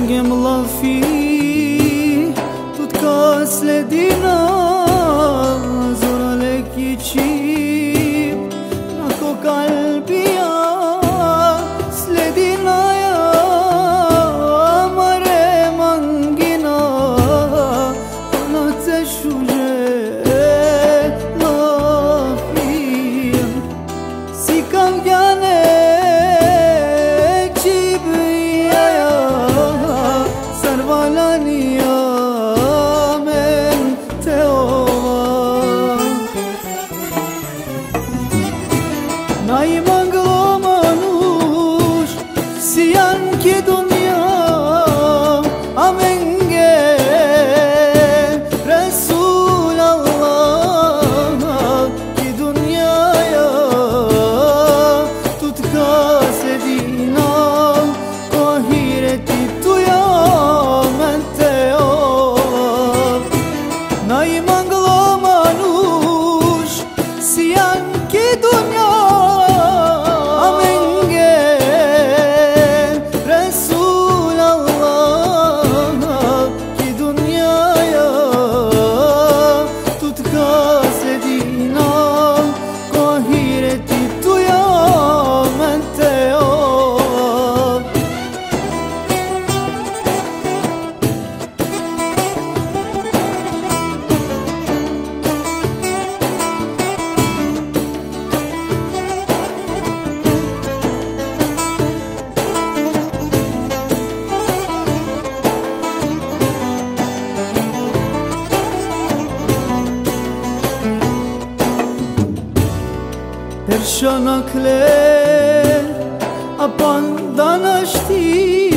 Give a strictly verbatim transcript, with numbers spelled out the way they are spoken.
Angem lafi tut ka sledina zora lekici nako kalbia sledina ya mare mangina ona te shuje lafi si kamgyane Nay manglo manush siyan ki dunya amenge Resul Allah ki dunyaya tut ka sedina kahireti tuya mente ol Nay manglo manush siyan ki dunya Perşanakler apandan açtı